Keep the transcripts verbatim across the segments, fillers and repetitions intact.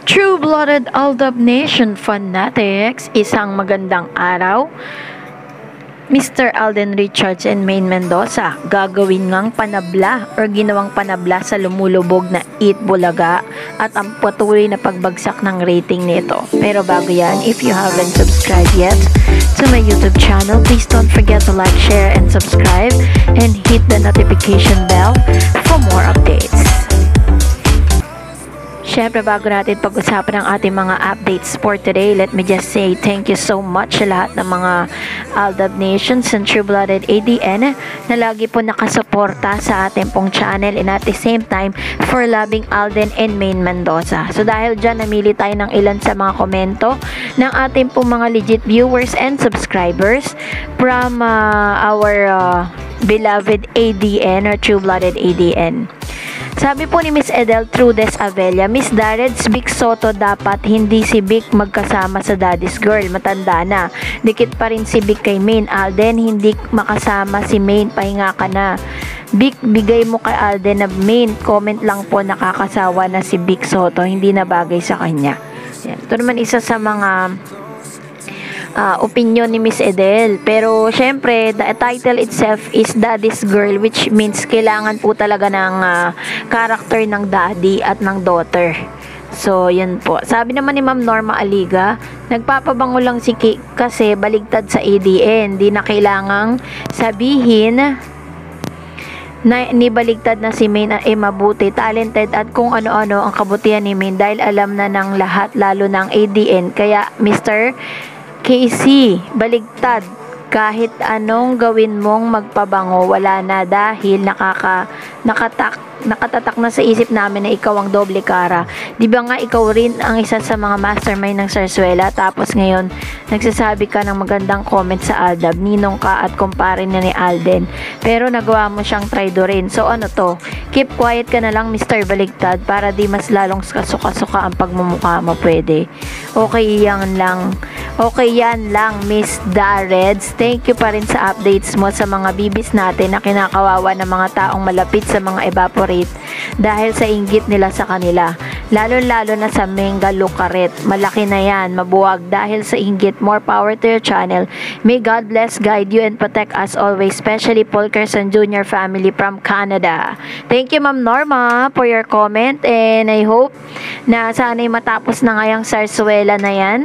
True-blooded Aldab Nation fanatics, isang magandang araw. Mister Alden Richards and Maine Mendoza gagawin ngang panabla or ginawang panabla sa lumulubog na Eat Bulaga at ang patuloy na pagbagsak ng rating nito. Pero bago yan, if you haven't subscribed yet to my YouTube channel, please don't forget to like, share, and subscribe and hit the notification bell for more updates. Siyempre, bago natin pag-usapan ang ating mga updates for today, let me just say thank you so much sa lahat ng mga Aldab Nations and True-Blooded A D N na lagi po nakasuporta sa ating pong channel and at the same time for loving Alden and Maine Mendoza. So dahil dyan, namili tayo ng ilan sa mga komento ng ating pong mga legit viewers and subscribers from uh, our uh, beloved A D N or True-Blooded A D N. Sabi po ni Miss Edel Trudes Avella, Miss Dareds, Vic Soto dapat, hindi si Vic magkasama sa Daddy's Girl, matanda na. Dikit pa rin si Vic kay Maine. Alden, hindi makasama si Maine, pahinga ka na. Vic, bigay mo kay Alden na Maine, comment lang po, nakakasawa na si Vic Soto, hindi na bagay sa kanya. Yan. Ito naman isa sa mga Uh, opinion ni Miss Edel. Pero syempre, the title itself is Daddy's Girl, which means kailangan po talaga ng uh, character ng daddy at ng daughter. So, yun po. Sabi naman ni Ma'am Norma Aliga, nagpapabango lang si Kik kasi baligtad sa A D N. Di na kailangang sabihin na nibaligtad na si Maine ay mabuti, talented at kung ano-ano ang kabutihan ni Maine dahil alam na ng lahat, lalo ng A D N. Kaya, Mister K C, baligtad. Kahit anong gawin mong magpabango, wala na dahil nakaka, nakatak, nakatatak na sa isip namin na ikaw ang doble cara. Di ba nga ikaw rin ang isa sa mga mastermind ng Sarsuela, tapos ngayon nagsasabi ka ng magandang comment sa Aldab, ninong ka at kumpare na ni Alden. Pero nagawa mo siyang traidorin. So ano to? Keep quiet ka na lang, Mister Baligtad, para di mas lalong kasuka-suka ang pagmumukha mo, pwede. Okay yan lang. Okay yan lang, Miss Dareds. Thank you pa rin sa updates mo sa mga bibis natin na kinakawawa ng mga taong malapit sa mga evaporate dahil sa inggit nila sa kanila. Lalo-lalo na sa Menga Lucaret. Malaki na yan, mabuwag dahil sa inggit. More power to your channel. May God bless, guide you, and protect us always, especially Paul Carson Junior family from Canada. Thank you, Ma'am Norma, for your comment, and I hope na sana'y matapos na ngayong Sarsuela na yan.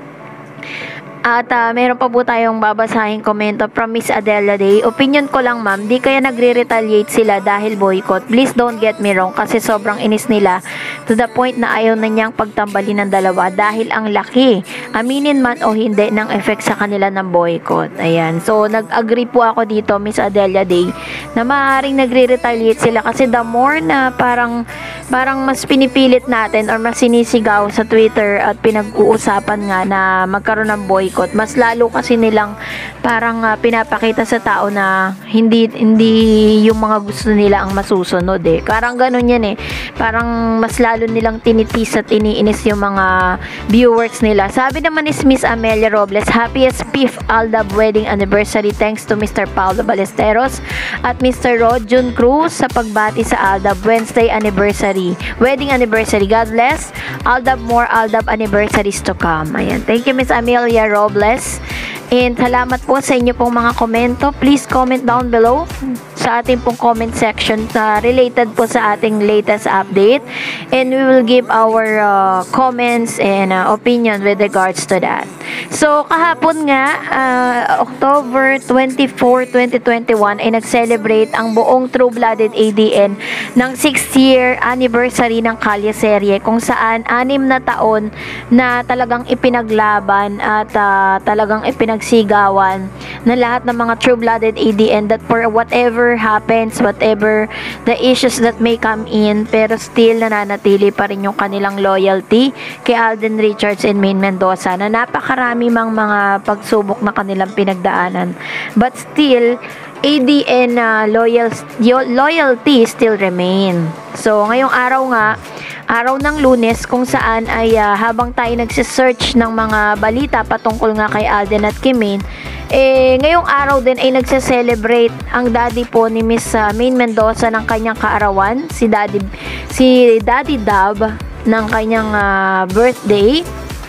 At uh, meron pa po tayong babasahing komento from Miss Adela Day. Opinion ko lang, ma'am, di kaya nagre-retaliate sila dahil boycott. Please don't get me wrong, kasi sobrang inis nila to the point na ayaw na niyang pagtambalin ng dalawa dahil ang laki, aminin man o hindi, ng effect sa kanila ng boycott. Ayan. So, nag-agree po ako dito, Miss Adela Day, na maaaring nagre-retaliate sila kasi the more na parang parang mas pinipilit natin or mas sinisigaw sa Twitter at pinag-uusapan nga na magkaroon ng boycott, mas lalo kasi nilang parang uh, pinapakita sa tao na hindi hindi yung mga gusto nila ang masusunod eh. Parang ganun yan eh. Parang mas lalo nilang tinitis at iniinis yung mga viewers nila. Sabi naman is Miss Amelia Robles, happiest fifth Aldab wedding anniversary thanks to Mister Paulo Ballesteros at Mister Rod Jun Cruz sa pagbati sa Aldab Wednesday anniversary. Wedding anniversary. God bless. Aldab more Aldab anniversaries to come. Ayan. Thank you, Miss Amelia Robles. And salamat po sa inyo pong mga komento. Please comment down below sa ating pong comment section na related po sa ating latest update. And we will give our uh, comments and uh, opinion with regards to that. So, kahapon nga, uh, October twenty-fourth, twenty twenty-one, ay nag-celebrate ang buong True-Blooded A D N ng sixth year anniversary ng Kalye Serye, kung saan anim na taon na talagang ipinaglaban at uh, talagang ipinagsigawan na lahat ng mga True-Blooded A D N that for whatever happens, whatever the issues that may come in, pero still nananatili pa rin yung kanilang loyalty kay Alden Richards and Maine Mendoza na napakarami mang mga pagsubok na kanilang pinagdaanan. But still, A D N uh, loyal, loyalty still remain. So, ngayong araw nga, araw ng Lunes, kung saan ay uh, habang tayo nagsisearch ng mga balita patungkol nga kay Alden at kay Maine, eh, ngayong araw din ay nagse-celebrate ang daddy po ni Miss uh, Maine Mendoza ng kanyang kaarawan, si Daddy, si Daddy Dab, ng kanyang uh, birthday.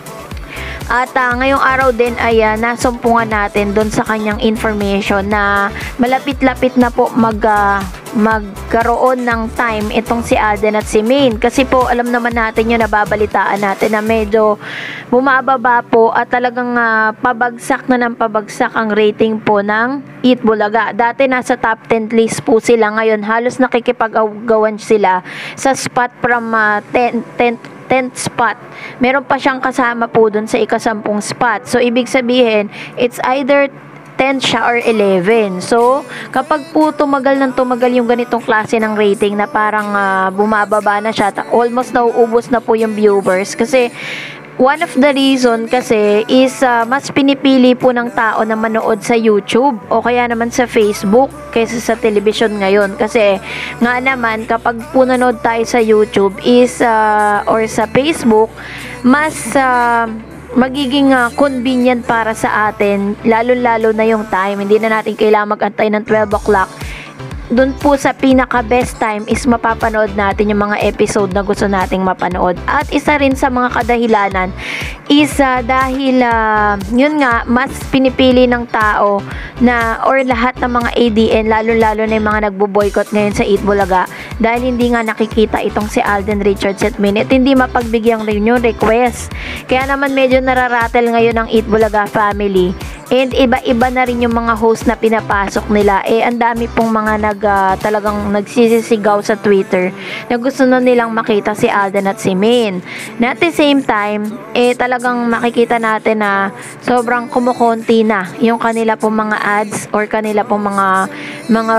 At uh, ngayong araw din ay uh, nasumpungan natin doon sa kanyang information na malapit-lapit na po mag, uh, magkaroon ng time itong si Alden at si Maine. Kasi po alam naman natin yun, nababalitaan natin na medyo bumababa po at talagang uh, pabagsak na ng pabagsak ang rating po ng Eat Bulaga. Dati nasa top ten list po sila, ngayon halos nakikipag-agawan sila sa spot from uh, tenth spot. Meron pa siyang kasama po dun sa ikasampung spot. So, ibig sabihin, it's either ten siya or eleven. So, kapag po tumagal ng tumagal yung ganitong klase ng rating na parang uh, bumababa na siya, almost nauubos na po yung viewers. Kasi, one of the reason kasi is uh, mas pinipili po ng tao na manood sa YouTube o kaya naman sa Facebook kaysa sa television ngayon. Kasi nga naman kapag po nanood tayo sa YouTube is uh, or sa Facebook, mas uh, magiging uh, convenient para sa atin, lalo-lalo na yung time. Hindi na natin kailangan mag-antay ng twelve o'clock. Doon po sa pinaka best time is mapapanood natin yung mga episode na gusto nating mapanood. At isa rin sa mga kadahilanan is uh, dahil uh, yun nga, mas pinipili ng tao na or lahat ng mga A D N, lalo-lalo na yung mga nagbo-boycott ngayon sa Eat Bulaga dahil hindi nga nakikita itong si Alden Richards at Maine at hindi mapagbigyan rin yung request. Kaya naman medyo nararatel ngayon ang Eat Bulaga family. And iba-iba na rin yung mga host na pinapasok nila. Eh, ang dami pong mga nag, uh, talagang nagsisisigaw sa Twitter na gusto na nilang makita si Alden at si Maine. Na at the same time, eh, talagang makikita natin na sobrang kumukonti na yung kanila pong mga ads or kanila pong mga mga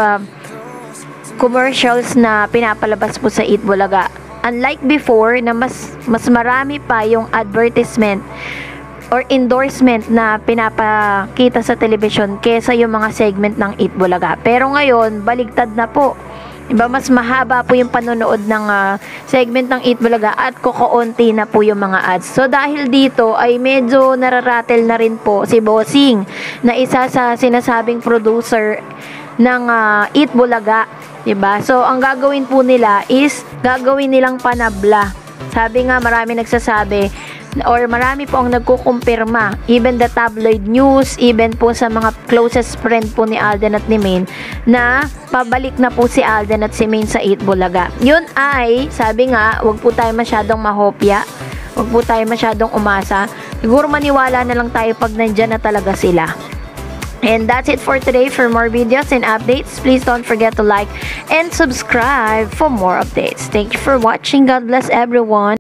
commercials na pinapalabas po sa Eat Bulaga. Unlike before na mas, mas marami pa yung advertisement or endorsement na pinapakita sa television kesa yung mga segment ng Eat Bulaga. Pero ngayon, baligtad na po. Diba, mas mahaba po yung panonood ng uh, segment ng Eat Bulaga at kukuunti na po yung mga ads. So, dahil dito ay medyo nararatel na rin po si Bossing na isa sa sinasabing producer ng uh, Eat Bulaga. Diba? So, ang gagawin po nila is gagawin nilang panabla. Sabi nga, marami nagsasabi or marami po ang nagkukumpirma, even the tabloid news, even po sa mga closest friend po ni Alden at ni Maine, na pabalik na po si Alden at si Maine sa Eat Bulaga. Yun ay, sabi nga, wag po tayo masyadong mahopya, wag po tayo masyadong umasa. Siguro maniwala na lang tayo pag nandyan na talaga sila. And that's it for today. For more videos and updates, please don't forget to like and subscribe for more updates. Thank you for watching. God bless everyone.